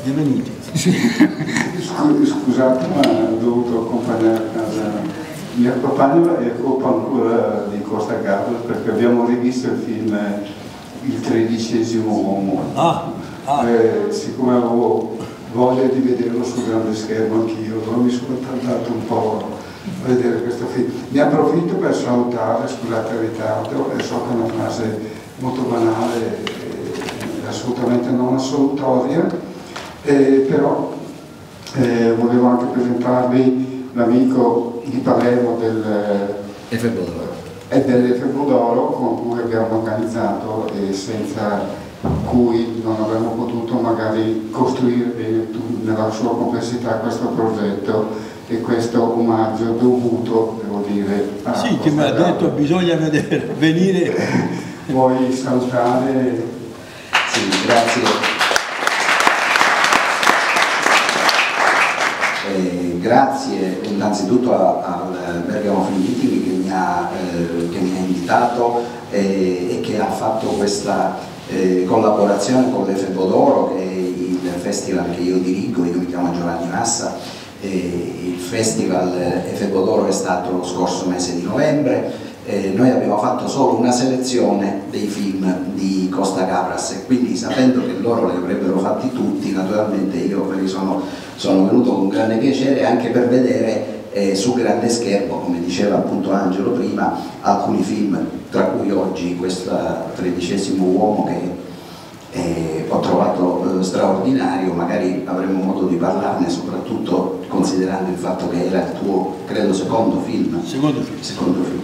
Benvenuti. Scusate, ma ho dovuto accompagnare a casa mio compagno e colpa ancora di Costa Gabras perché abbiamo rivisto il film Il 13° uomo. Siccome avevo voglia di vederlo sul grande schermo anch'io, allora mi sono tardato un po' a vedere questo film. Ne approfitto per salutare, scusate il ritardo, e so che è una frase molto banale, assolutamente non assolutoria, però volevo anche presentarvi l'amico di Palermo dell'Efebo d'Oro con cui abbiamo organizzato e senza cui non avremmo potuto magari costruire nella sua complessità questo progetto e questo omaggio dovuto, devo dire. Sì, che mi ha detto bisogna venire. Vuoi salutare? Sì, grazie. Grazie innanzitutto al Bergamo Film Meeting che mi ha invitato e che ha fatto questa collaborazione con l'Efebo d'Oro, che è il festival che io dirigo. Io mi chiamo Giovanni Massa. Il festival Efebo d'Oro è stato lo scorso mese di novembre. Noi abbiamo fatto solo una selezione dei film di Costa Gabras e quindi, sapendo che loro li avrebbero fatti tutti, naturalmente io sono venuto con grande piacere anche per vedere su grande schermo, come diceva appunto Angelo prima, alcuni film, tra cui oggi questo 13° uomo che ho trovato straordinario. Magari avremo modo di parlarne, soprattutto considerando il fatto che era il tuo, credo, secondo film. Secondo film.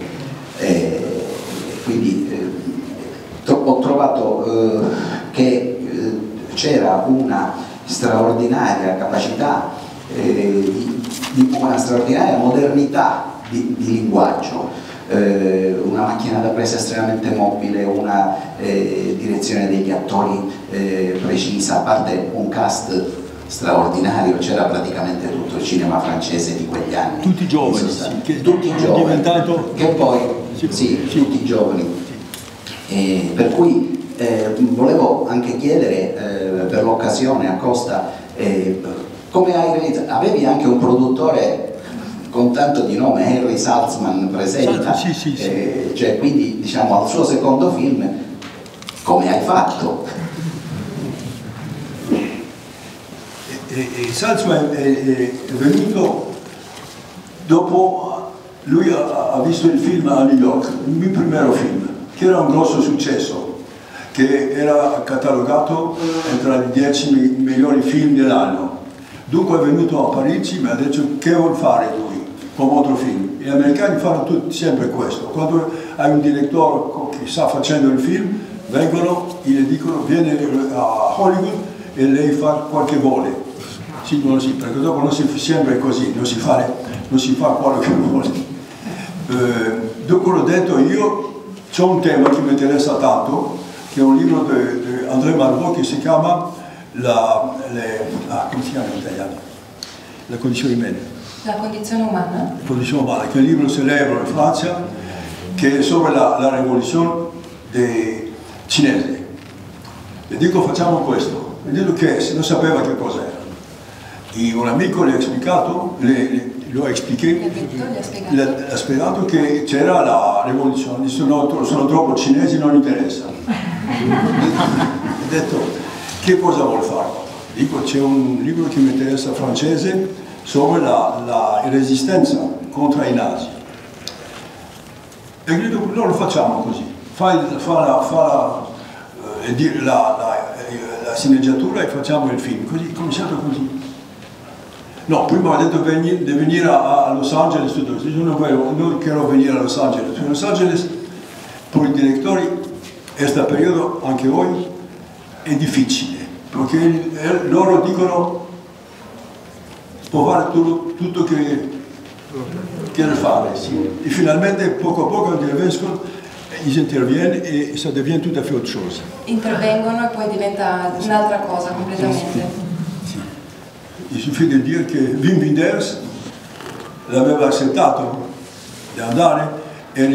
Quindi ho trovato che c'era una straordinaria capacità, una straordinaria modernità di linguaggio, una macchina da presa estremamente mobile, una direzione degli attori precisa, a parte un cast straordinario. C'era praticamente tutto il cinema francese di quegli anni. Tutti giovani, tutti giovani, che poi tutti giovani. Per cui volevo anche chiedere per l'occasione a Costa come hai realizzato. Avevi anche un produttore con tanto di nome, Henry Saltzman, presenta, cioè, quindi diciamo al suo secondo film come hai fatto? Salzman è venuto dopo, lui ha visto il film a New York, il mio primo film, che era un grosso successo, che era catalogato tra i 10 migliori film dell'anno. Dunque è venuto a Parigi e mi ha detto che vuol fare lui come altro film. Gli americani fanno tutti sempre questo: quando hai un direttore che sta facendo il film, vengono e gli dicono vieni a Hollywood e lei fa quel che vuole. Sì, perché dopo non si sempre così, non si fa quello che vuole. Dopo l'ho detto, io c'ho un tema che mi interessa tanto, che è un libro di André Malraux che si chiama come si chiama in italiano? La condizione umana. La condizione umana? La condizione umana, che è un libro celebre in Francia, che è sopra la rivoluzione cinese. E dico facciamo questo, e dico che non sapeva che cos'era. E un amico le ha explicato, lo ha spiegato che c'era la rivoluzione, sono troppo cinesi, non interessa. Ho detto, che cosa vuol fare? Dico, c'è un libro che mi interessa francese sobre la resistenza contro i nazi. E dico, noi lo facciamo così, fa la sceneggiatura e facciamo il film, così, cominciato così. No, prima ha detto di venire a Los Angeles, io non voglio venire a Los Angeles. Los Angeles, per i direttori, questo periodo, anche oggi, è difficile, perché loro dicono può fare tutto che deve fare, sì. E finalmente, poco a poco, ils interviennent e ça devient tout à fait autre chose. Intervengono e poi diventa un'altra cosa completamente. Il suffit di dire che Wim Wenders l'aveva accettato di andare e è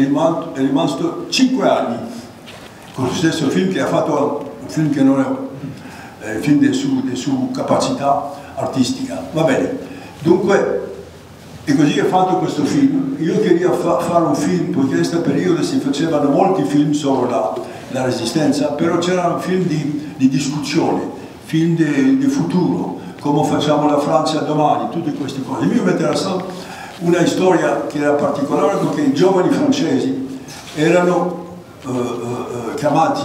rimasto 5 anni con lo stesso film che ha fatto, un film che non film su capacità artistica. Va bene, dunque, e così è fatto questo film. Io queria fare un film, perché in questo periodo si facevano molti film sulla resistenza, però c'erano film di discussione, film di futuro, come facciamo la Francia domani, tutte queste cose. Mi interessava una storia che era particolare, perché i giovani francesi erano chiamati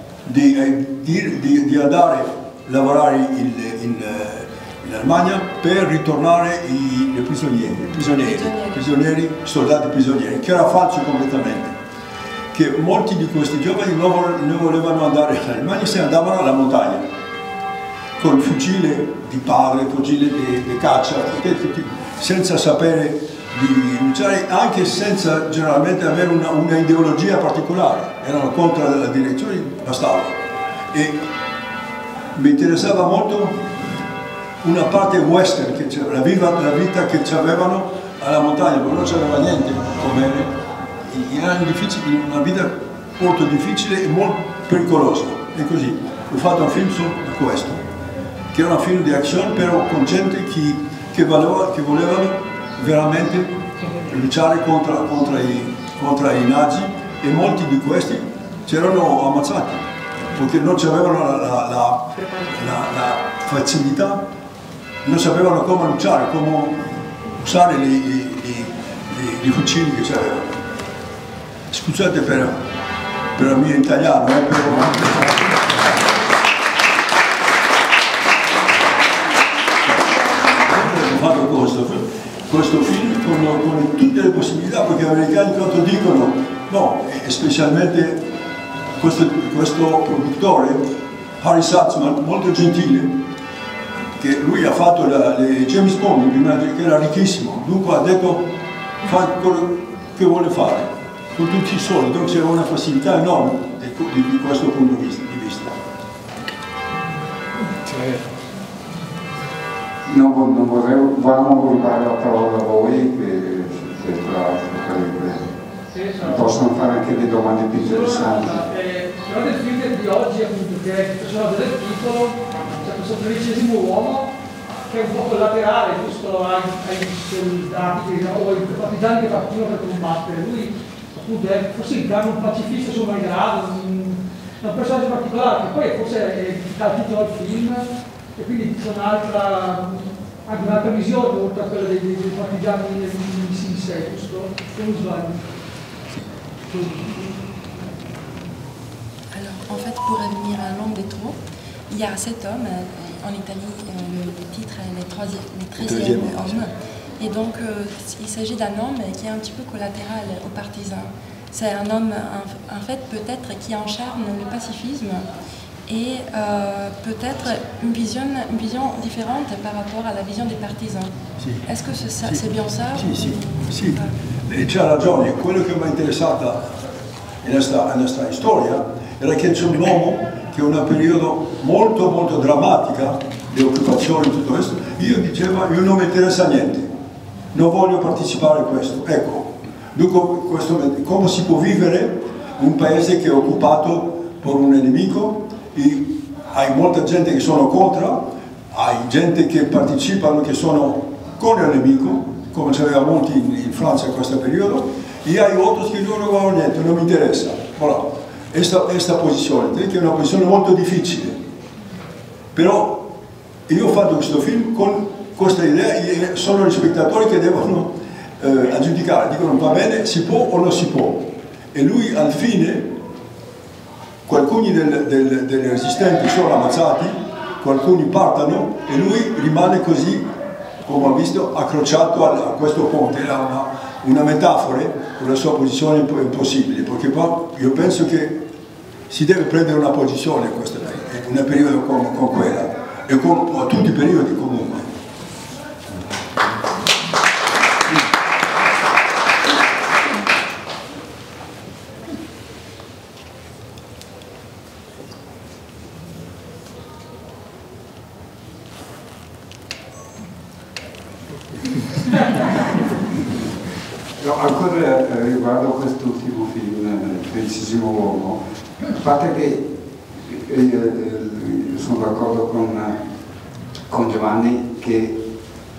di andare a lavorare in Germania per ritornare i prigionieri, soldati prigionieri, che era falso completamente. Che molti di questi giovani non volevano andare in Germania, se andavano alla montagna col fucile di padre, fucile di caccia, senza sapere di luciare, anche senza generalmente avere una ideologia particolare, erano contro la direzione, bastava. E mi interessava molto una parte western, che la vita che avevano alla montagna, perché non c'aveva niente come era una vita molto difficile e molto pericolosa. E così ho fatto un film su questo, che era un film di azione, però con gente che volevano veramente luciare contro i nazi, e molti di questi c'erano ammazzati perché non avevano la facilità, non sapevano come luciare, come usare i fucili che c'erano. Scusate per il mio italiano, ho fatto questo film con tutte le possibilità, perché gli americani quanto dicono, no, e specialmente questo produttore, Harry Saltzman, molto gentile, che lui ha fatto le James Bond prima, che era ricchissimo, dunque ha detto fa quello che vuole fare con tutti i soldi, dunque c'era una facilità enorme di questo punto di vista. Non volevamo rubare la parola a voi, che tra l'altro possono fare anche delle domande più interessanti. Però nel film di oggi, appunto, che è il personaggio del titolo, c'è questo 13° uomo che è un po' collaterale, giusto, ai soldati o ai partigiani che partivano per combattere. Lui appunto è forse incarna un pacifista sul malgrado, è un personaggio particolare che poi forse dà il titolo al film, e quindi c'è anche un'altra visione oltre a quella dei partigiani in sé, giusto? Non sbaglio. Alors, en fait, pour revenir à L'Homme des Trous, il y a cet homme, en Italie, le titre est le 13e homme, et donc il s'agit d'un homme qui est un petit peu collatéral aux partisans. C'est un homme, en fait, peut-être qui encharne le pacifisme et peut-être une vision différente par rapport à la vision des partisans. Sì. Est-ce que c'est bien ça? Sì. C'ha ragione, quello che mi è interessata in questa storia era che c'è un uomo che in un periodo molto molto drammatico di occupazione e tutto questo, io non mi interessa niente, non voglio partecipare a questo. Ecco, dunque come si può vivere un paese che è occupato da un nemico, e hai molta gente che sono contro, hai gente che partecipano che sono con il nemico, come c'aveva molti in Francia in questo periodo, e hai altri che non vogliono niente, non mi interessa. Voilà. Questa posizione, che è una posizione molto difficile. Però io ho fatto questo film con questa idea, e sono gli spettatori che devono giudicare, dicono va bene, si può o non si può. E lui al fine, alcuni degli resistenti sono ammazzati, alcuni partono e lui rimane così, come ho visto, accrociato a questo ponte. Era una metafora con la sua posizione impossibile, perché poi io penso che si deve prendere una posizione in un periodo come quella, e con tutti i periodi comunque. No, ancora riguardo a quest'ultimo film, 13° uomo, a parte che sono d'accordo con Giovanni che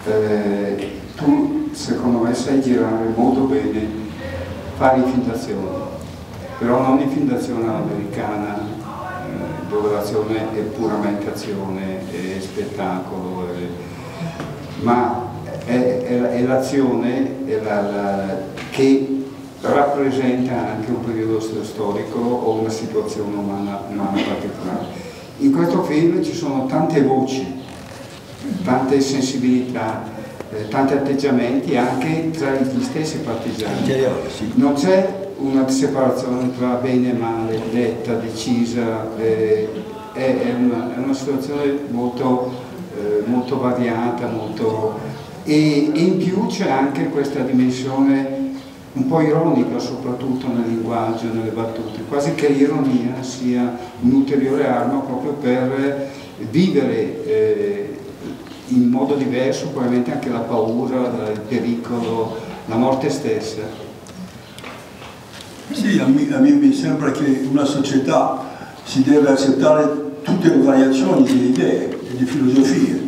tu secondo me sai girare molto bene, fare film d'azione, però non in film d'azione all'americana, dove l'azione è puramente azione, è spettacolo, ma è l'azione che rappresenta anche un periodo storico o una situazione umana particolare. In questo film ci sono tante voci, tante sensibilità, tanti atteggiamenti anche tra gli stessi partigiani. Non c'è una separazione tra bene e male, netta, decisa, è una situazione molto variata, e in più c'è anche questa dimensione un po' ironica, soprattutto nel linguaggio, nelle battute, quasi che l'ironia sia un'ulteriore arma proprio per vivere in modo diverso probabilmente anche la paura, il pericolo, la morte stessa. Sì, a me mi sembra che una società si deve accettare tutte le variazioni di idee e di filosofie.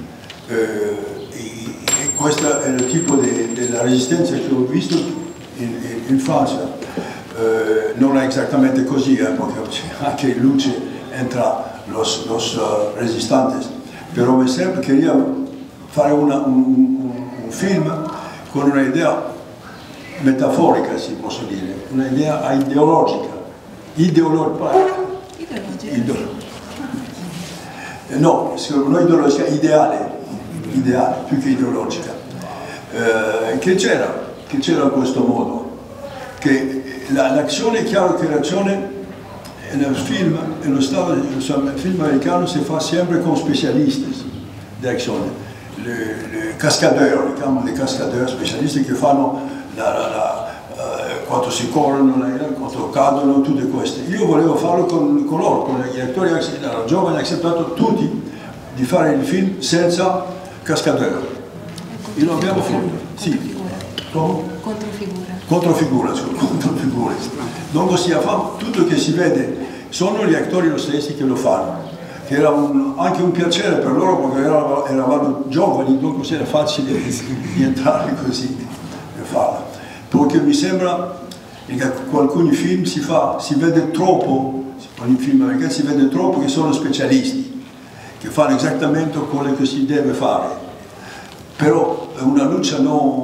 E questo è il tipo della resistenza che ho visto in Francia. Non è esattamente così, perché anche in luce entra los restantes, però mi sembra che quería fare un film con un'idea metaforica, si può dire, un'idea ideologica. No, non ideologica, ideale, più che ideologica. Che c'era in questo modo, che l'azione, è chiaro che l'azione nel film, nello film americano si fa sempre con specialisti di azione, le cascadeur, li chiamano dei cascadeur, specialisti che fanno quando si corrono, quando cadono, tutte queste. Io volevo farlo con loro, con gli attori, la giovane ha accettato tutti di fare il film senza cascadeur. E lo abbiamo fatto, sì. Controfigura. Non ossia fa tutto che si vede, sono gli attori lo stessi che lo fanno, che era anche un piacere per loro perché eravamo giovani, non così era facile di entrare così e farla. Perché mi sembra che con alcuni film si vede troppo, con i film americani si vede troppo che sono specialisti, che fanno esattamente quello che si deve fare. Però una luce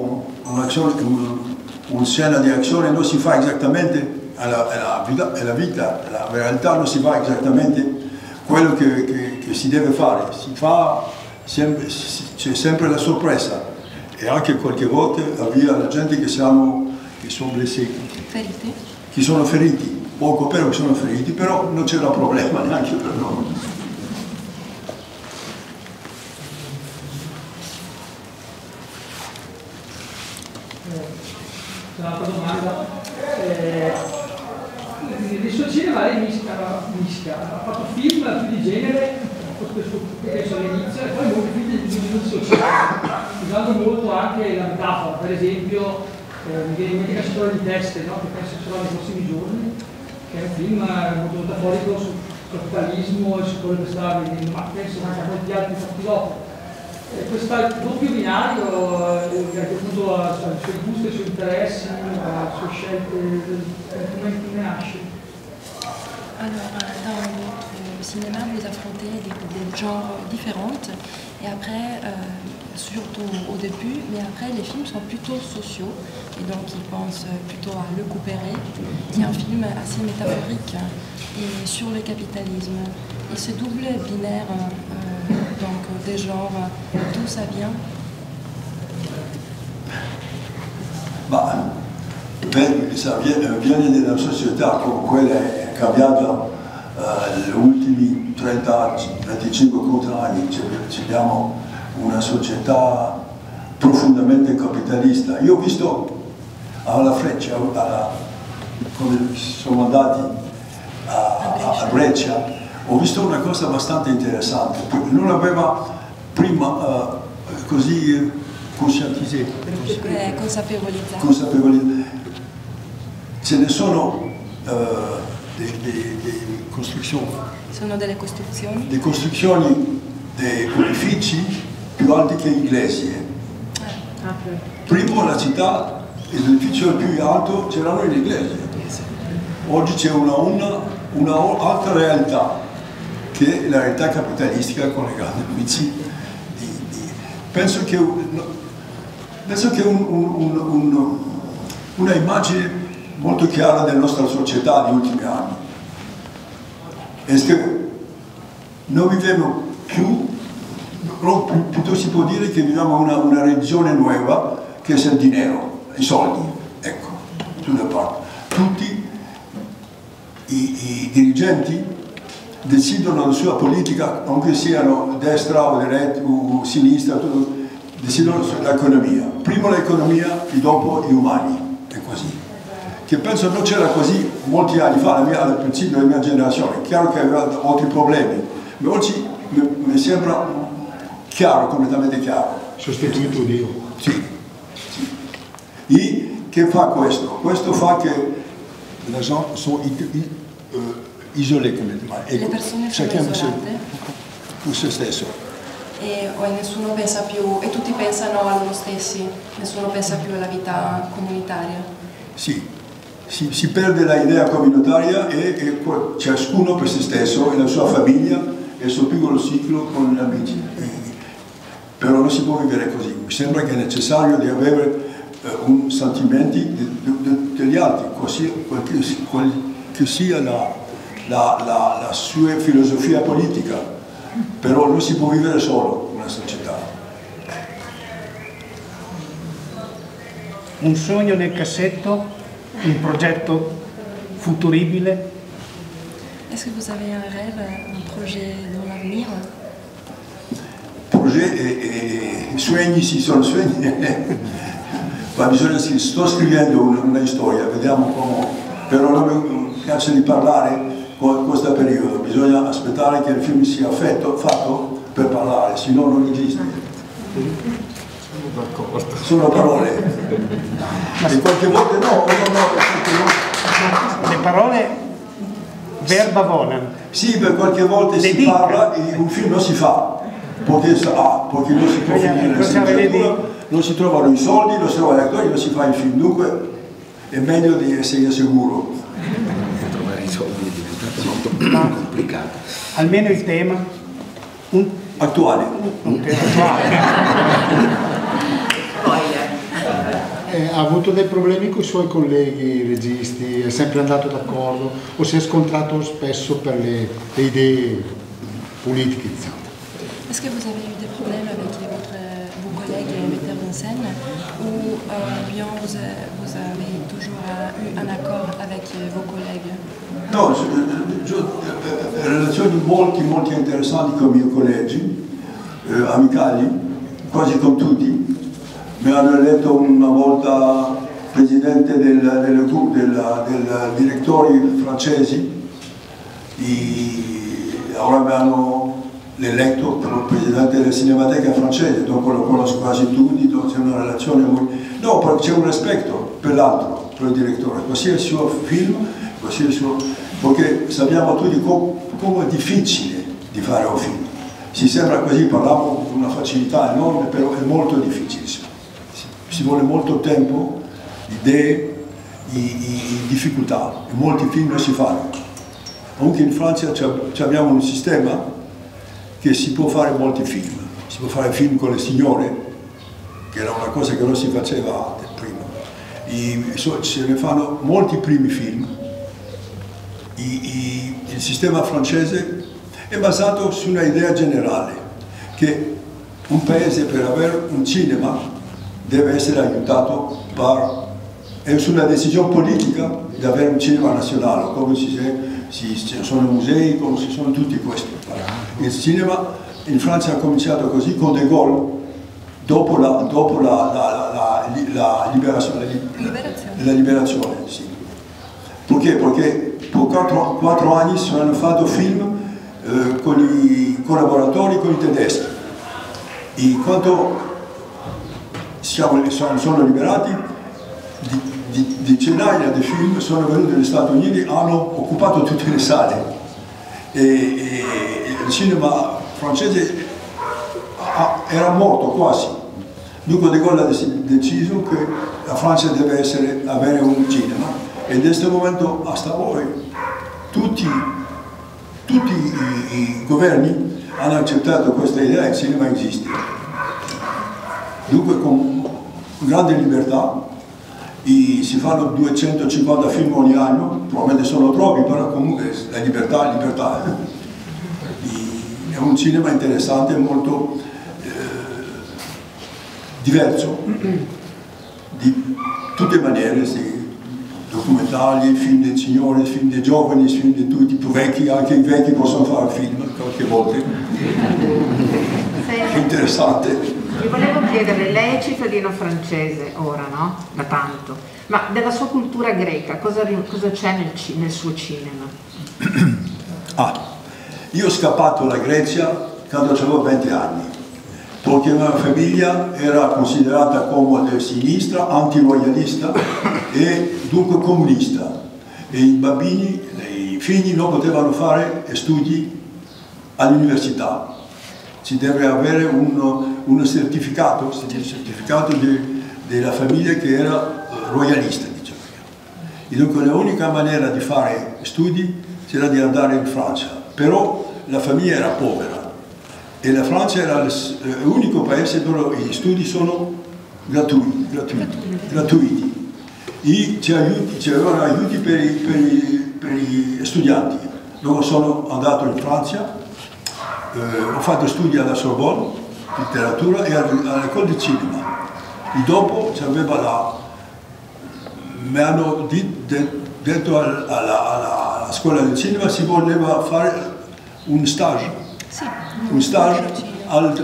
una scena di azione non si fa esattamente alla vita, la realtà non si fa esattamente quello che si deve fare, c'è sempre la sorpresa e anche qualche volta avvia la gente che sono blessati, che sono feriti, poco però che sono feriti, però non c'era problema neanche per loro. Un'altra domanda, nel suo cinema lei mischia, ha fatto film più di genere, penso all'inizio, e poi molti film di sociale, usando molto anche la metafora, per esempio mi viene in mente Cacciatore di teste, no? Che penso sarà nei prossimi giorni, che è un film molto metaforico sul capitalismo e su quello che sta avvenendo, ma penso anche a molti altri fatti dopo. Questo doppio binario, che appunto ha i suoi gusti, i suoi interessi, le sue scelte, come nasce? Alors, dans le cinéma, vous affrontez des genres différents et après, surtout au début, mais après les films sont plutôt sociaux et donc ils pensent plutôt à Le Couperet, qui est un film assez métaphorique et sur le capitalisme. Et ce double binaire, donc des genres, d'où ça vient? Ma viene da una società come quella è cambiata negli ultimi 30-25 anni. Abbiamo una società profondamente capitalista. Io ho visto alla Freccia, quando siamo andati a Brescia, ho visto una cosa abbastanza interessante, perché non aveva prima così consapevolizzati. Ce ne sono costruzioni. Sono delle costruzioni? Le costruzioni dei edifici più alti che iglesie. Prima la città, l'edificio più alto c'erano le iglesie. Oggi c'è un'altra realtà, che è la realtà capitalistica con le grandi amici. Penso che una immagine molto chiara della nostra società negli ultimi anni è che non viviamo più, piuttosto si può dire che viviamo una religione nuova che è il dinero, i soldi, ecco, sulla parte. Tutti i dirigenti decidono la sua politica, anche siano destra o sinistra, decidono sull'economia. Prima l'economia e dopo gli umani, è così. Che penso non c'era così molti anni fa, al principio della mia generazione. È chiaro che aveva altri problemi, ma oggi mi sembra chiaro, completamente chiaro. Sostituito Dio. Sì. E che fa questo? Questo fa che le gens sono isolé completamente. Le persone sono isolate con se stesso. E nessuno pensa più, e tutti pensano a loro stessi, nessuno pensa più alla vita comunitaria. Sì, si perde l'idea comunitaria e ciascuno per se stesso e la sua famiglia e il suo piccolo ciclo con gli amici. Però non si può vivere così. Mi sembra che è necessario di avere un sentimento degli altri, qual che sia la sua filosofia politica, però non si può vivere solo in una società. Un sogno nel cassetto, un progetto futuribile. Est-ce que vous avez un rêve, un projet dans l'avenir? Progetti e sogni, sì, sono sogni. Ma bisogna, sto scrivendo una storia, vediamo come, però non mi piace di parlare con questo periodo, bisogna aspettare che il film sia fatto per parlare, se no non esiste. Sono parole. E qualche volta no. Le parole verba volant. Sì, per qualche volta si parla e un film non si fa, perché non si può finire la sceneggiatura, non si trovano i soldi, non si trovano gli attori, non si fa il film, dunque è meglio di essere sicuro. Trovare i soldi è diventato molto complicato. Almeno il tema attuale. Ha avuto dei problemi con i suoi colleghi registi? È sempre andato d'accordo o si è scontrato spesso per le idee politiche, diciamo? Est-ce que vous avez eu des problèmes avec vos collègues metteurs en scène ou bien vous avez toujours eu un accord avec vos collègues? No, relazioni molto interessanti con i miei colleghi, amicali, quasi con tutti. Mi hanno eletto una volta presidente del direttori francesi e ora mi hanno eletto presidente della Cinemateca francese, dopo lo conosco quasi tutti, c'è una relazione no, perché c'è un rispetto per l'altro, per il direttore, così è il suo film, così è il suo, perché sappiamo tutti come è difficile di fare un film. Si sembra così, parliamo di una facilità enorme, però è molto difficile. Si vuole molto tempo, idee e difficoltà, e molti film non si fanno. Anche in Francia abbiamo un sistema che si può fare molti film, si può fare film con le signore, che era una cosa che non si faceva prima, se ne fanno molti primi film. Il sistema francese è basato su una idea generale, che un paese per avere un cinema deve essere aiutato è una decisione politica di avere un cinema nazionale, come ci sono musei, come ci sono tutti questi. Il cinema in Francia ha cominciato così con De Gaulle, dopo la liberazione. Sì. Perché? Perché per 4 anni si hanno fatto film con i collaboratori, con i tedeschi. E quando sono liberati, di centinaia di film sono venuti negli Stati Uniti, hanno occupato tutte le sale e il cinema francese era morto quasi. Dunque De Gaulle ha deciso che la Francia deve avere un cinema e in questo momento hasta oggi tutti i governi hanno accettato questa idea e il cinema esiste. Dunque con grande libertà si fanno 250 film ogni anno, probabilmente sono troppi, però comunque la libertà è libertà. È un cinema interessante, molto diverso, di tutte le maniere, sì. Documentari, film dei signori, film dei giovani, film di tutti, più vecchi, anche i vecchi possono fare film qualche volta. È interessante. Vi volevo chiedere, lei è cittadino francese ora, no? Da tanto, ma della sua cultura greca cosa c'è nel suo cinema? Io ho scappato dalla Grecia quando avevo 20 anni, perché la mia famiglia era considerata come di sinistra, anti-royalista e dunque comunista. E i bambini, i figli non potevano fare studi all'università. Si deve avere un certificato della famiglia che era royalista, diciamo. E dunque l'unica maniera di fare studi c'era di andare in Francia, però la famiglia era povera e la Francia era l'unico paese dove gli studi sono gratuiti. E c'erano aiuti per gli studianti. Dopo sono andato in Francia. Ho fatto studi alla Sorbonne, letteratura e all'École di cinema. E dopo mi hanno detto alla scuola di cinema si voleva fare un stage alla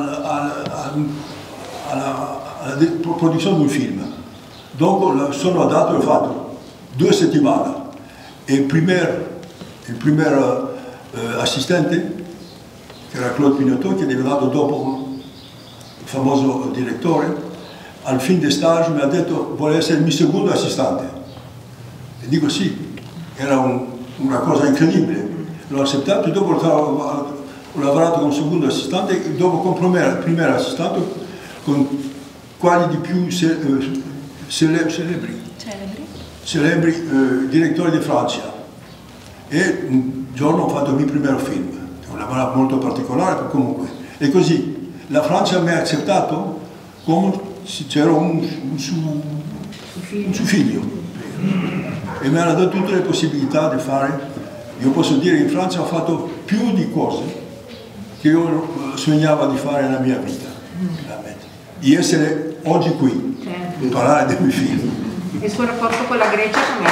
produzione di un film. Dopo sono andato e ho fatto 2 settimane e il primo assistente, che era Claude Pignotto, che è diventato dopo un famoso direttore, al fine di stage mi ha detto vuole essere il mio secondo assistente. E dico sì, era una cosa incredibile. L'ho accettato e dopo ho lavorato come secondo assistente e dopo come primo assistente con quali di più celebri direttori di Francia. E un giorno ho fatto il mio primo film. Una maniera molto particolare, comunque. E così la Francia mi ha accettato come se c'era un suo figlio e mi hanno dato tutte le possibilità di fare. Io posso dire che in Francia ho fatto più di cose che io sognavo di fare nella mia vita, di essere oggi qui, per parlare dei miei figli. E il suo rapporto con la Grecia com'è?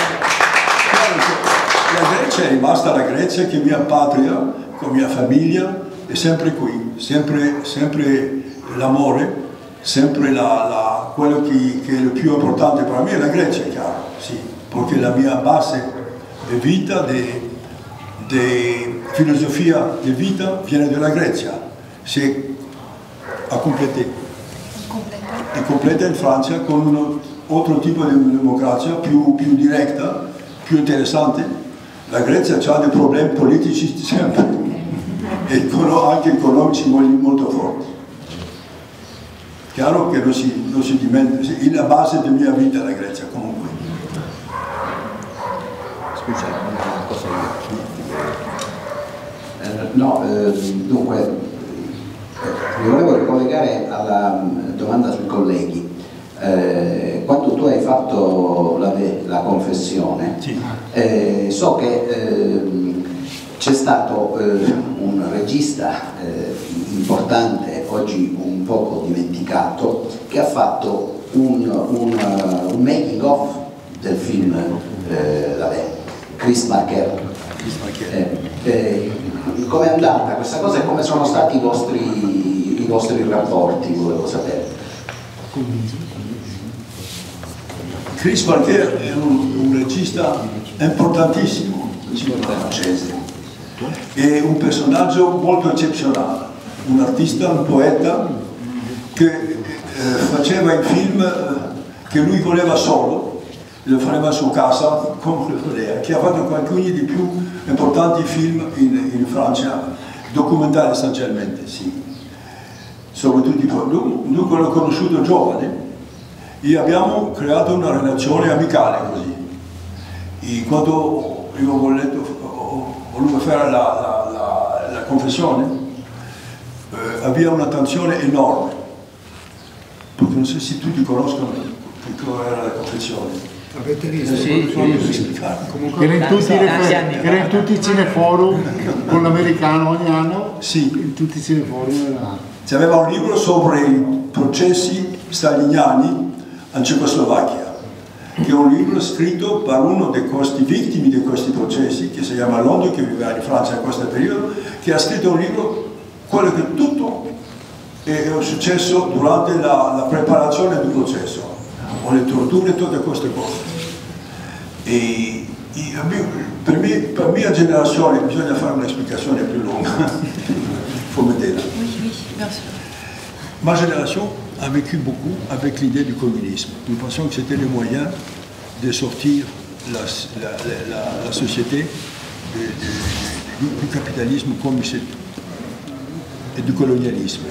La Grecia è rimasta la Grecia che è mia patria, con mia famiglia, è sempre qui, sempre l'amore, sempre quello che è il più importante per me è la Grecia, è chiaro, sì, perché la mia base di vita, di filosofia di vita viene dalla Grecia, si è completa in Francia con un altro tipo di democrazia più diretta, più interessante. La Grecia ha dei problemi politici sempre e anche economici molto forti. Chiaro che non si dimentica, è la base della mia vita la Grecia comunque. Scusa, una cosa dunque, mi volevo ricollegare alla domanda sui colleghi. Quando tu hai fatto la confessione, sì. So che c'è stato un regista importante, oggi un poco dimenticato, che ha fatto un making of del film Chris Marker. Come è andata questa cosa e come sono stati i vostri rapporti, volevo sapere. Chris Marker è un regista importantissimo del cinema francese, è un personaggio molto eccezionale, un artista, un poeta che faceva i film che lui voleva solo lo faceva su casa, come lei, che ha fatto alcuni dei più importanti film in Francia, documentari essenzialmente, sì. Soprattutto, dunque l'ho conosciuto giovane e abbiamo creato una relazione amicale così. E quando io ho voluto fare la confessione, aveva una tensione enorme, perché non so se tutti conoscono che cosa era la confessione. Avete visto? Sì. Era in tutti i cineforum con l'americano ogni anno, sì. In tutti i cineforum C'aveva un libro sopra i processi staliniani in Cecoslovacchia, che è un libro scritto per uno di questi vittime di questi processi, che si chiama Londo, che viveva in Francia in questo periodo, che ha scritto un libro, quello che tutto è successo durante la preparazione del processo, con le torture e tutte queste cose. E per mia generazione bisogna fare una spiegazione più lunga. Faut m'aider là. Oui, bien sûr. Ma génération a vécu beaucoup avec l'idée du communisme. Nous pensions que c'était le moyen de sortir la société du capitalisme comme et du colonialisme.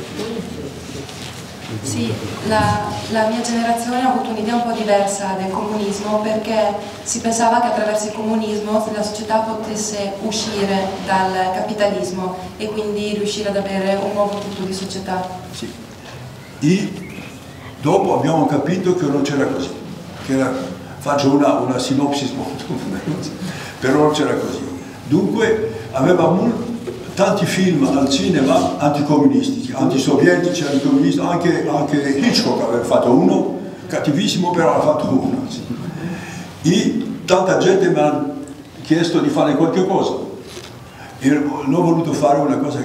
Sì, la mia generazione ha avuto un'idea un po' diversa del comunismo, perché si pensava che attraverso il comunismo la società potesse uscire dal capitalismo e quindi riuscire ad avere un nuovo tipo di società. Sì. E dopo abbiamo capito che non c'era così, faccio una sinopsi molto però non c'era così. Dunque aveva tanti film al cinema anticomunistici, antisovietici, anticomunisti, anche Hitchcock aveva fatto uno, cattivissimo però ha fatto uno. Sì. E tanta gente mi ha chiesto di fare qualche cosa. E non ho voluto fare una cosa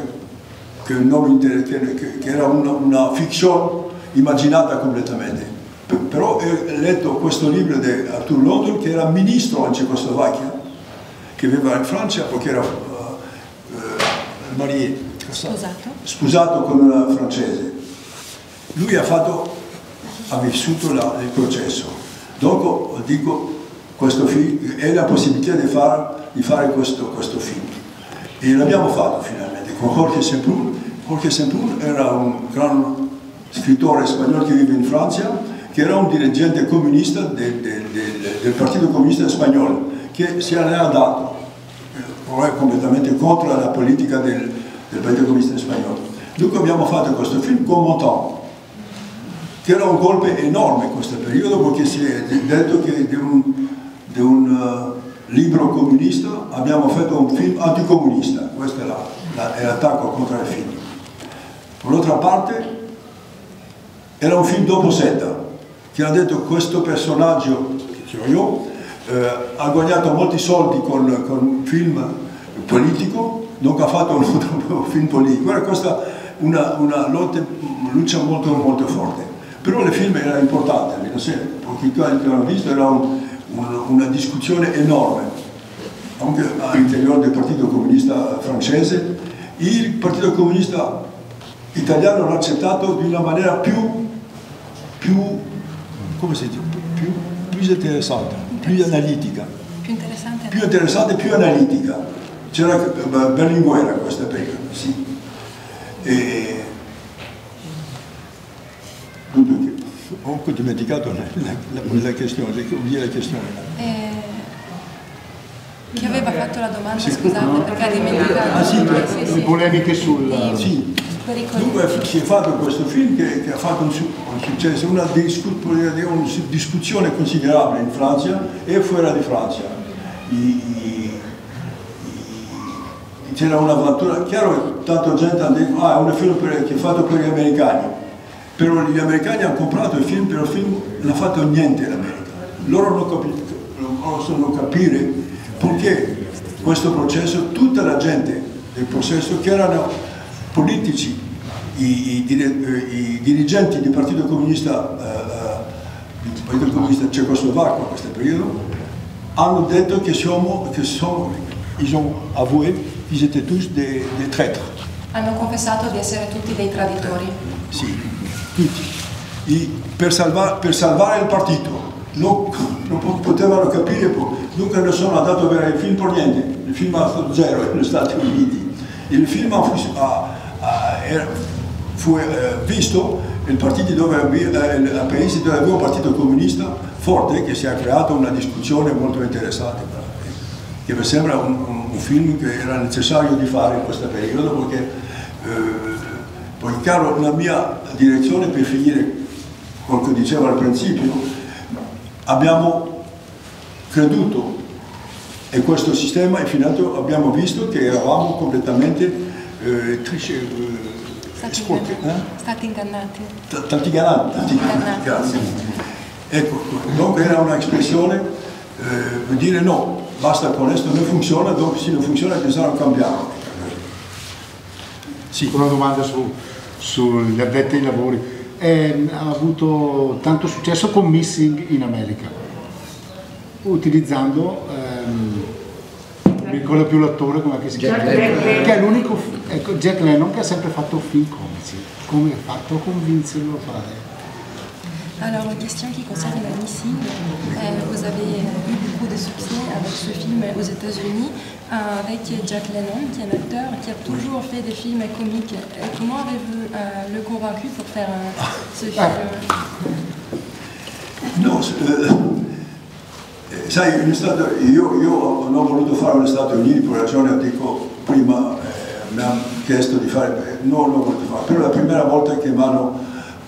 che era una fiction immaginata completamente. Però ho letto questo libro di Arthur London, che era ministro in Cecoslovacchia, che viveva in Francia perché era sposato con una francese. Lui ha vissuto il processo. Dopo dico, questo film è la possibilità di fare questo film. E l'abbiamo fatto finalmente con Jorge Semprún. Jorge Semprún era un gran scrittore spagnolo che vive in Francia, che era un dirigente comunista del Partito Comunista Spagnolo, che si era dato completamente contro la politica del Partito Comunista Spagnolo. Dunque abbiamo fatto questo film con Montand, che era un colpo enorme in questo periodo, perché si è detto che di un libro comunista abbiamo fatto un film anticomunista. Questo è l'attacco contro il film. Per l'altra parte era un film dopo Setta, che ha detto questo personaggio, che sono io, ha guadagnato molti soldi con un film politico, dunque ha fatto un film politico. Era questa una luce molto, molto forte. Però il film era importante, perché quelli che hanno visto era una discussione enorme, anche all'interno del Partito Comunista francese. Il Partito Comunista italiano l'ha accettato di una maniera più come si dice, più interessante, più analitica. Più interessante, più analitica. C'era Berlinguer in questo periodo, sì. Ho dimenticato la questione, la questione. Chi aveva fatto la domanda, scusate, perché ha dimenticato. Le polemiche sul... Sì. Dunque si è fatto questo film che ha fatto un successo, una discussione considerabile in Francia e fuori di Francia. C'era un'avventura, chiaro che tanta gente ha detto è un film che è fatto per gli americani, però gli americani hanno comprato il film, però il film non ha fatto niente in America. Loro non possono capire perché questo processo, tutta la gente del processo che erano politici, i dirigenti del Partito Comunista cecoslovacco in questo periodo, hanno detto che ils ont avoué qu'ils étaient tous des traîtres. Hanno confessato di essere tutti dei traditori. Sì, tutti. E per salvare il partito, non potevano capire, dunque non sono andato a vedere il film per niente, il film ha fatto zero negli Stati Uniti. Il film fu visto in paesi dove aveva un partito comunista forte, che si è creata una discussione molto interessante, che mi sembra un film che era necessario di fare in questo periodo, perché chiaro, la mia direzione, per finire quello che dicevo al principio, abbiamo creduto in questo sistema e finito abbiamo visto che eravamo completamente stati ingannati. Tanti ingannati. Grazie. Ecco, dunque era un'espressione per dire no, basta con questo, non funziona, dopo se non funziona bisogna cambiarlo. Sì. Una domanda sugli addetti ai lavori. Ha avuto tanto successo con Missing in America, utilizzando non ricordo più l'attore come si chiama, che è l'unico, ecco, Jack Lemmon, che ha sempre fatto film comici. Come ha fatto a convincerlo a fare? Alors, une question qui concerne la Missing. Vous avez eu beaucoup de succès avec ce film aux États-Unis, avec Jack Lemmon, qui est un acteur qui a toujours fait des films comiques. Comment avez-vous le convaincu pour faire ce film? No, sai, io non ho voluto fare negli Stati Uniti per ragione, dico, prima mi hanno chiesto di fare, non l'ho voluto fare, però la prima volta che mi hanno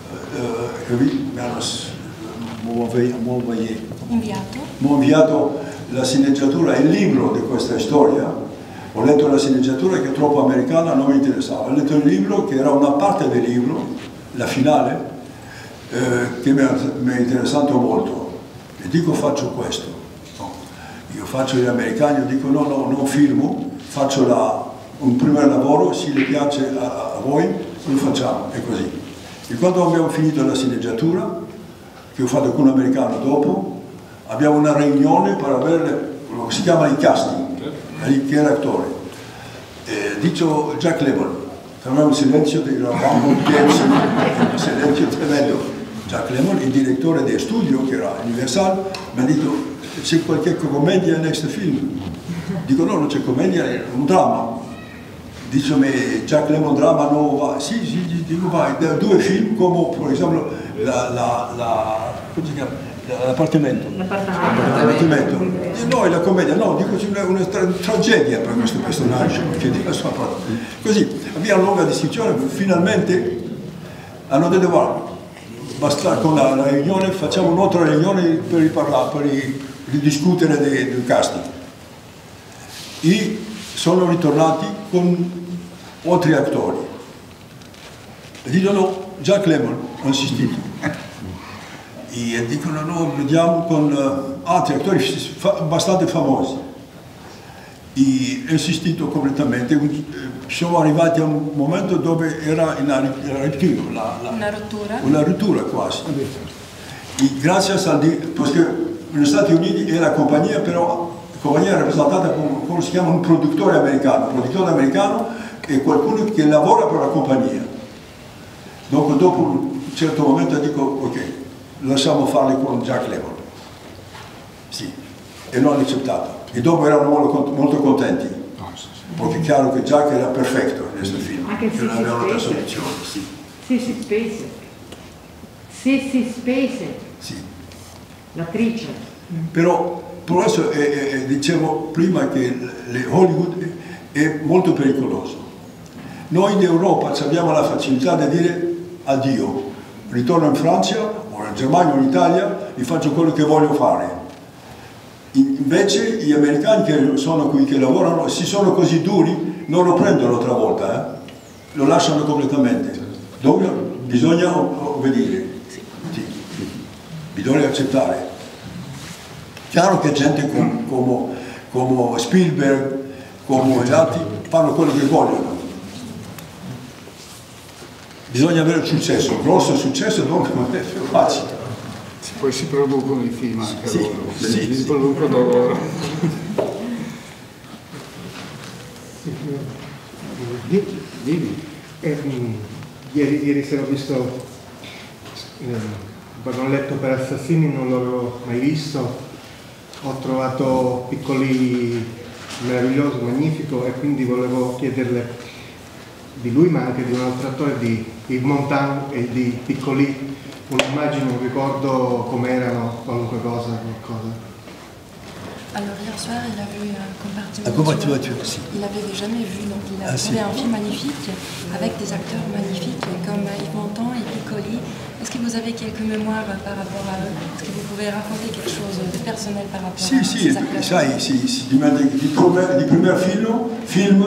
inviato la sceneggiatura e il libro di questa storia. Ho letto la sceneggiatura che è troppo americana, non mi interessava. Ho letto il libro che era una parte del libro, la finale, che mi è interessato molto. E dico faccio questo. No. Io faccio gli americani, io dico no, non filmo, faccio un primo lavoro, se le piace a voi, lo facciamo, è così. E quando abbiamo finito la sceneggiatura, che ho fatto con un americano dopo, abbiamo una riunione per avere quello che si chiama il casting, chi era attore. Dico Jack Lemmon, avevamo un silenzio, eravamo un silenzio tremendo. Jack Lemmon, il direttore del studio, che era Universal, mi ha detto c'è qualche commedia in questo film? Dico no, non c'è commedia, è un dramma. Dice Jack Lemmon drama no va, sì, dico vai, due film come per esempio l'appartamento. No, la commedia, no, dico c'è una tragedia per questo personaggio, che dico la sua parte. Così, abbiamo una lunga discussione, finalmente hanno detto guarda, basta con la riunione, facciamo un'altra riunione per riparlare, per ridiscutere del casting. E sono ritornati con altri attori. E dicono Jack Lemmon, ho insistito. E dicono no, vediamo con altri attori abbastanza famosi. E ho insistito completamente. Siamo arrivati a un momento dove era una rottura quasi. E grazie a perché negli Stati Uniti è la compagnia, però la compagnia è rappresentata come si chiama un produttore americano. Un produttore americano è qualcuno che lavora per la compagnia. Dopo un certo momento dico ok, lasciamo farle con Jack Lemmon. Sì, e non hanno accettato. E dopo erano molto contenti, perché è chiaro che Jack era perfetto in questo film. Anche se si spese. Sì. L'attrice. Però per questo dicevo prima che Hollywood è molto pericoloso. Noi in Europa abbiamo la facilità di dire addio, ritorno in Francia o in Germania o in Italia e faccio quello che voglio fare. Invece gli americani che sono qui, che lavorano, si sono così duri, non lo prendono l'altra volta, lo lasciano completamente. Dove bisogna obbedire, sì. Bisogna accettare. Chiaro che gente come Spielberg, come gli altri, fanno quello che vogliono. Bisogna avere successo, un grosso successo, non è facile. Poi si producono i film anche loro, si producono loro. Dimmi. Ieri sera ho visto letto per Assassini, non l'avevo mai visto, ho trovato Piccoli meraviglioso, magnifico, e quindi volevo chiederle di lui, ma anche di un altro attore, di Yves Montand et di Piccoli, un'immagine, un ricordo, com'erano, qualunque cosa, qualcosa. Alors hier soir, il a vu Compartiment. Il n'avait jamais vu, donc il a trouvé un film magnifique avec des acteurs magnifiques comme Yves Montand et Piccoli. Est-ce que vous avez quelques mémoires par rapport à eux? Est-ce que vous pouvez raconter quelque chose de personnel par rapport à ces acteurs? Sai, di primo film,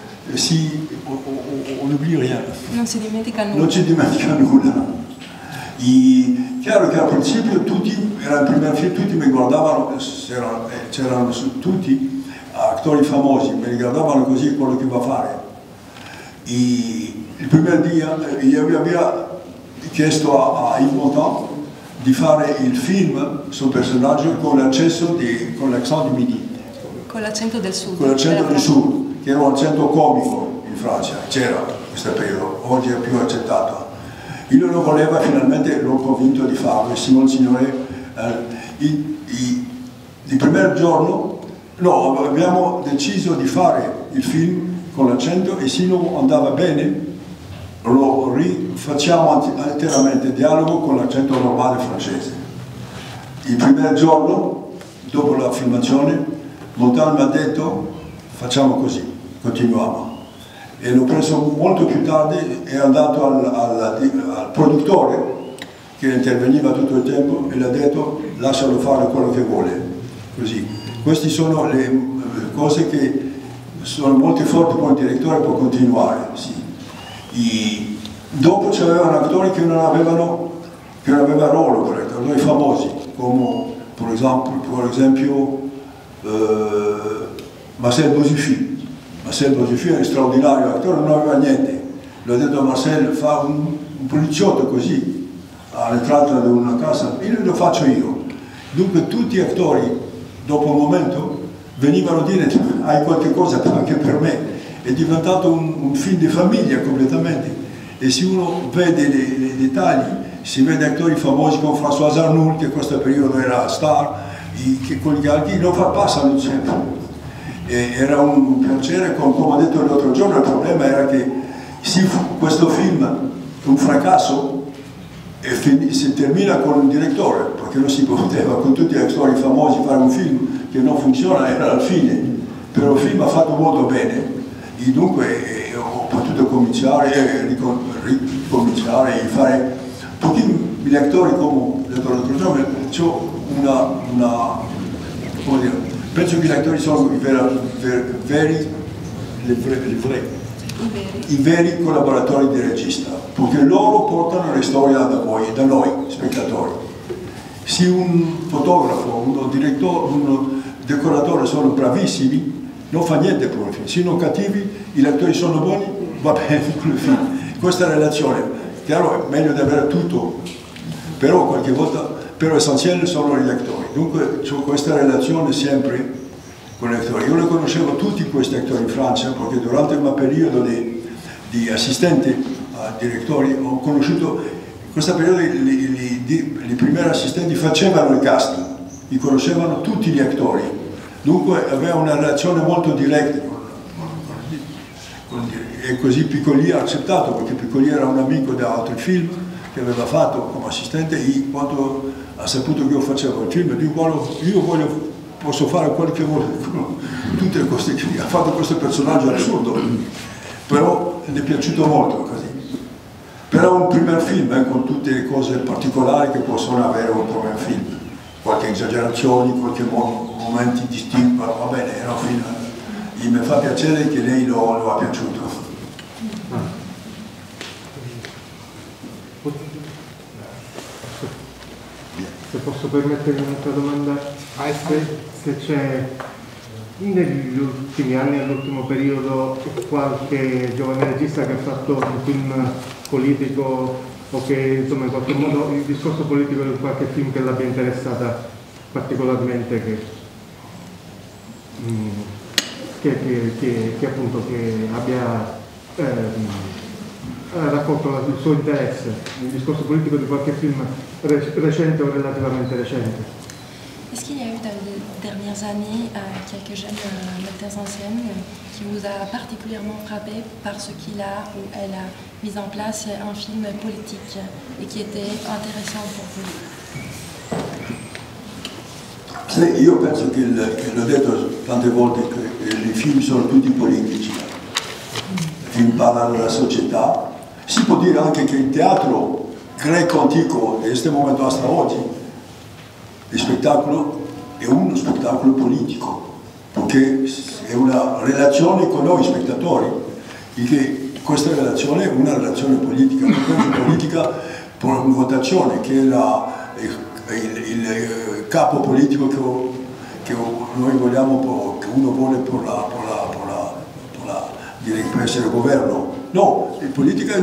on n'oublie rien. Non si dimentica nulla. Non ci dimentica nulla. Chiaro che al principio era il primo film, tutti mi guardavano, c'erano tutti attori famosi, mi guardavano così quello che va a fare. Il primo dia io avevo chiesto a Yves Montand di fare il film sul personaggio con l'accento di Midi. Con l'accento del sud. Con l'accento del sud, che era un accento comico in Francia, c'era in questo periodo, oggi è più accettato. Io lo voleva, finalmente l'ho convinto di farlo, e Simone Signore, il primo giorno, abbiamo deciso di fare il film con l'accento, e se non andava bene lo rifacciamo interamente, dialogo con l'accento normale francese. Il primo giorno, dopo la filmazione, Montand mi ha detto facciamo così, continuiamo. E l'ho preso molto più tardi, è andato al produttore che interveniva tutto il tempo e gli ha detto lascialo fare quello che vuole, così. Queste sono le cose che sono molto forti, poi il direttore può continuare, sì. Dopo c'erano attori che non avevano ruolo per attori famosi, come per esempio Marcel Bozziffi. Marcel Bozziffi è un straordinario attore, non aveva niente. L'ho detto a Marcel, fa un poliziotto così, all'entrata di una casa, e lo faccio io. Dunque tutti gli attori, dopo un momento, venivano a dire hai qualche cosa anche per me. È diventato un film di famiglia completamente. E se uno vede i dettagli, si vede attori famosi come François Arnould, che in questo periodo era star, che quelli altri non passano sempre. Era un piacere, come ho detto l'altro giorno. Il problema era che se questo film è un fracasso si termina con il direttore, perché non si poteva con tutti gli attori famosi fare un film che non funziona, era alla fine. Però il film ha fatto molto bene e dunque ho potuto cominciare, ricominciare e fare tutti gli attori, come ho detto l'altro giorno. Come dire, penso che gli attori sono i veri collaboratori del regista, perché loro portano le storie da noi spettatori. Se un fotografo, un direttore, un decoratore sono bravissimi, non fa niente per il film. Se sono cattivi, gli attori sono buoni, va bene per il film. Questa relazione, chiaro, è meglio di avere tutto, però qualche volta, però l'essenziale sono gli attori. Dunque c'è questa relazione sempre con gli attori. Io ne conoscevo tutti questi attori in Francia, perché durante il mio periodo di assistente a direttori ho conosciuto, in questo periodo i primi assistenti facevano il casting, li conoscevano tutti gli attori, dunque aveva una relazione molto diretta. E così Piccoli ha accettato, perché Piccoli era un amico da altri film che aveva fatto come assistente, e quando ha saputo che io facevo il film, posso fare quello che vuole, tutte le cose che ha fatto questo personaggio assurdo, però gli è piaciuto molto così. Però un primo film con tutte le cose particolari che possono avere un primo film, qualche esagerazione, qualche momenti distinti, va bene, era un film. E mi fa piacere che lei lo ha piaciuto. Se posso permettermi un'altra domanda, se c'è negli ultimi anni, nell'ultimo periodo, qualche giovane regista che ha fatto un film politico o che insomma in qualche modo il discorso politico di qualche film che l'abbia interessata particolarmente, che appunto che abbia ha raccolto il suo interesse, il discorso politico di qualche film recente o relativamente recente? Est-ce qu'il y a eu dans les dernières années quelques jeunes metteurs en scène qui vous a particulièrement frappé parce qu'il a ou elle a mis en place un film politique et qui était intéressant pour vous? Io penso che l'ho detto tante volte che i film sono tutti politici, i film parlano della società. Si può dire anche che il teatro greco antico, in questo momento hasta oggi, il spettacolo è uno spettacolo politico, perché è una relazione con noi spettatori, e che questa relazione è una relazione politica, per una votazione che è il capo politico che noi vogliamo, che uno vuole per essere governo. No, la politica è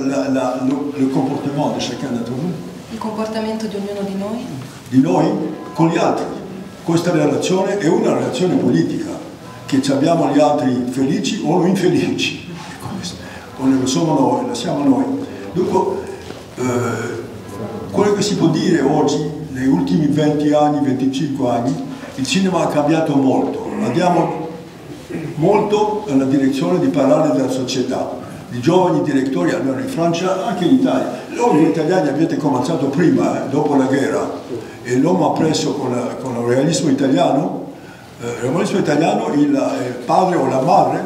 il comportamento di chacun d'entre nous. Il comportamento di ognuno di noi? Di noi con gli altri. Questa relazione è una relazione politica, che abbiamo gli altri felici o infelici, o ne siamo noi, la siamo noi. Dunque, quello che si può dire oggi, negli ultimi 20 anni, 25 anni, il cinema ha cambiato molto. Andiamo molto nella direzione di parlare della società. I giovani direttori, almeno in Francia, anche in Italia. Voi gli italiani avete cominciato prima, dopo la guerra, e l'uomo ha preso con il realismo italiano. Il realismo italiano è il padre o la madre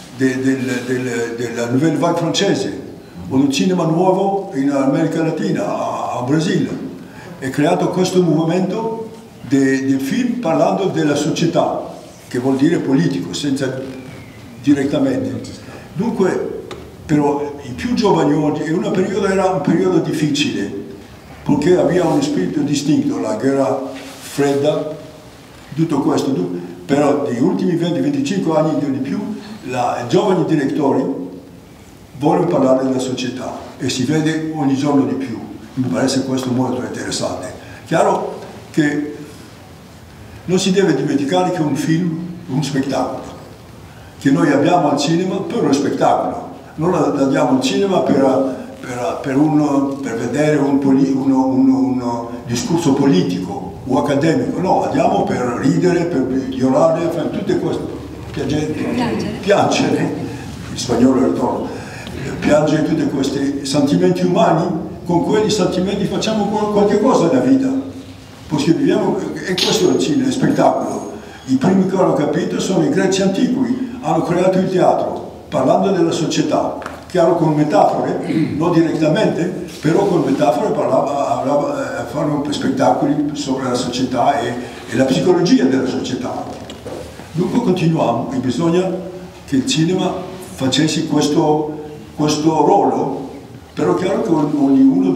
della Nouvelle Vague francese, o del cinema nuovo in America Latina, a Brasile. È creato questo movimento di film parlando della società, che vuol dire politico, senza direttamente. Dunque, però i più giovani oggi, era un periodo difficile, perché aveva uno spirito distinto, la guerra fredda, tutto questo, però negli ultimi 20-25 anni di più, i giovani direttori vogliono parlare della società e si vede ogni giorno di più. Mi pare questo molto interessante. Chiaro che non si deve dimenticare che un film è un spettacolo, che noi abbiamo al cinema per lo spettacolo. Non andiamo al cinema per vedere un discorso politico o accademico, no, andiamo per ridere, per migliorare, fare tutte queste, piangere, in spagnolo ritorno, piangere tutti questi sentimenti umani. Con quegli sentimenti facciamo qualche cosa nella vita, perché viviamo, e questo è il cinema, il spettacolo. I primi che hanno capito sono i greci antichi, hanno creato il teatro, parlando della società, chiaro con metafore, non direttamente, però con metafore fanno spettacoli sopra la società e la psicologia della società. Dunque continuiamo, e bisogna che il cinema facesse questo ruolo, però è chiaro che ognuno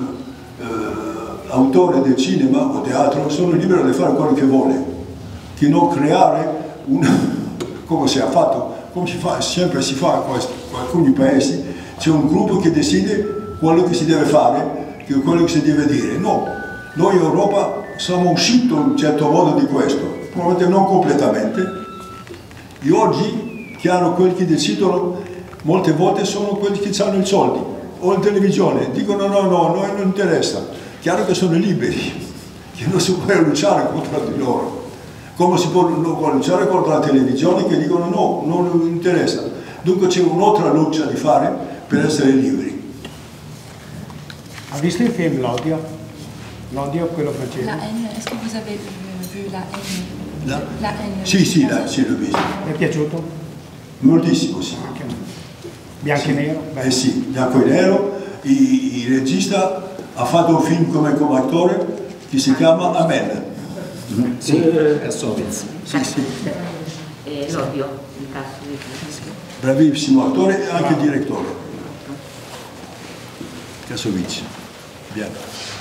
autore del cinema o teatro sono libero di fare quello che vuole, che non creare come si è fatto. Come sempre si fa in alcuni paesi, c'è un gruppo che decide quello che si deve fare, quello che si deve dire. No, noi in Europa siamo usciti in un certo modo di questo, probabilmente non completamente. E oggi, chiaro, quelli che decidono molte volte sono quelli che hanno i soldi, o in televisione, dicono no, a noi non interessa. Chiaro che sono liberi, che non si può luciare contro di loro. Come si può luciare contro la televisione che dicono no, non interessa. Dunque c'è un'altra luce da fare per essere liberi. Ha visto il film L'Odio? L'Odio, quello francese? La haine, est-ce que vous avez vu La haine? La haine. Sì, l'ho visto. Mi è piaciuto? Moltissimo, sì. Bianco e nero? Eh sì, bianco e nero. Il regista ha fatto un film come attore che si chiama Amen. Sì, è Sovez. Sì. L'Odio, il caso di Francesco. Bravissimo attore e anche direttore. Kasovic. Bianco.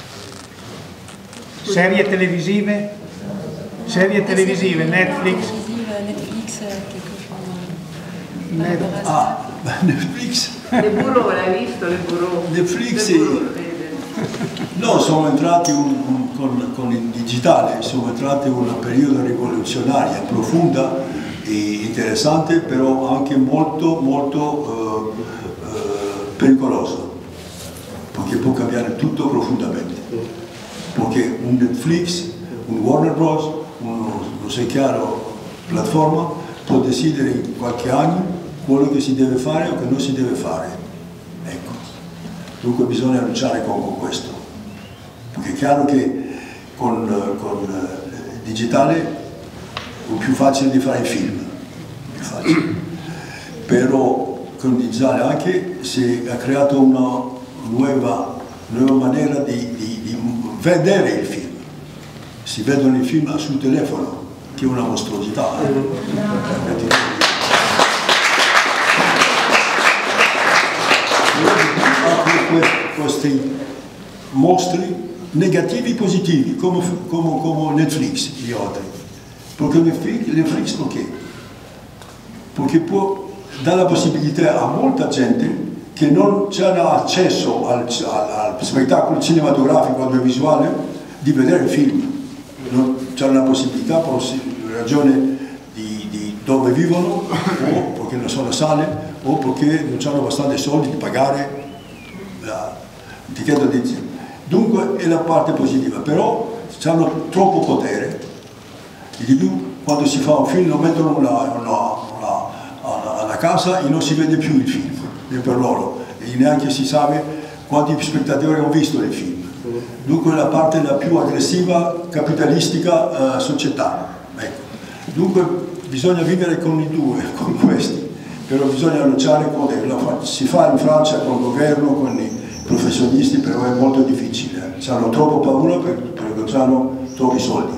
Serie televisive? Serie televisive, Netflix? Netflix, quelque chose. Netflix. Le Bureau, l'hai visto? Le Bureau? Netflix, sì. No, sono entrati con il digitale, sono entrati in un periodo rivoluzionario, profonda e interessante, però anche molto pericoloso, perché può cambiare tutto profondamente, perché un Netflix, un Warner Bros., non sei chiaro, piattaforma, può decidere in qualche anno quello che si deve fare o che non si deve fare. Ecco. Dunque bisogna luciare con questo, perché è chiaro che con il digitale è più facile di fare i film, più facile. Però con il digitale anche si è creato una nuova maniera di vedere il film. Si vedono i film sul telefono, che è una mostruosità. Questi mostri negativi e positivi, come Netflix e gli altri. Perché Netflix perché può dare la possibilità a molta gente che non c'era accesso al spettacolo cinematografico, audiovisuale, di vedere il film. Non c'era la possibilità per ragione di dove vivono, o perché non sono sale, o perché non hanno abbastanza soldi di pagare l'etichetta di film. Dunque è la parte positiva, però hanno troppo potere. E di più, quando si fa un film lo mettono alla casa e non si vede più il film, è per loro, e neanche si sa quanti spettatori hanno visto il film. Dunque la parte la più aggressiva, capitalistica società. Ecco. Dunque bisogna vivere con i due, con questi, però bisogna luciare si fa in Francia con il governo, con i professionisti, però è molto difficile. Hanno troppo paura perché hanno troppi soldi.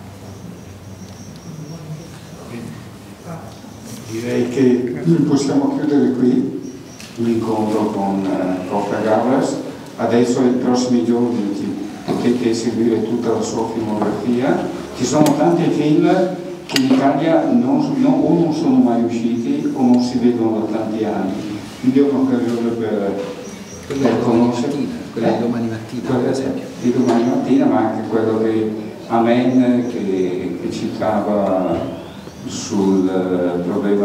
Direi che possiamo chiudere qui l'incontro con Costa Gavras. Adesso nei prossimi giorni potete seguire tutta la sua filmografia. Ci sono tanti film che in Italia o non sono mai usciti o non si vedono da tanti anni. Quindi è un'occasione per conoscere. Quella di domani mattina, per esempio. Di domani mattina, ma anche quello che Amen che citava sul problema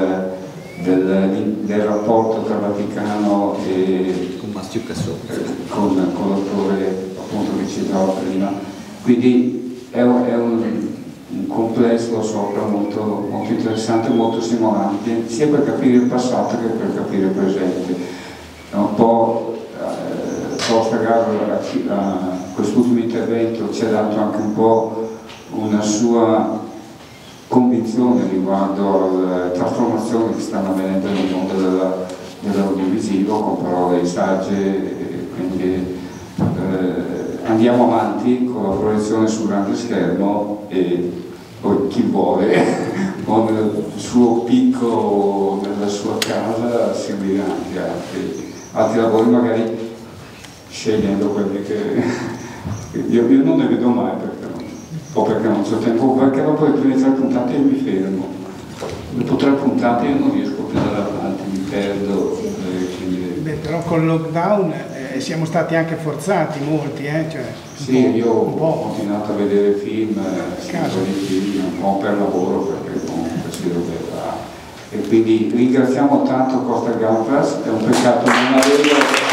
del rapporto tra Vaticano e con l'autore appunto che citava prima. Quindi è un complesso sopra molto interessante, molto stimolante, sia per capire il passato che per capire il presente. È un po' Costa Gavras a quest'ultimo intervento ci ha dato anche un po' una sua convinzione riguardo alle trasformazioni che stanno avvenendo nel mondo dell'audiovisivo, con parole sagge, quindi andiamo avanti con la proiezione sul grande schermo e poi chi vuole con il suo picco nella sua casa seguirà anche altri lavori, magari scegliendo quelli che io non ne vedo mai perché non c'è tempo, perché dopo le prime 3 puntate io mi fermo, dopo 3 puntate io non riesco più ad andare avanti, mi perdo. Beh, però con il lockdown siamo stati anche forzati molti, cioè, sì, io ho continuato a vedere film, un po' per lavoro perché comunque si doveva, e quindi ringraziamo tanto Costa Gavras, è un peccato non averlo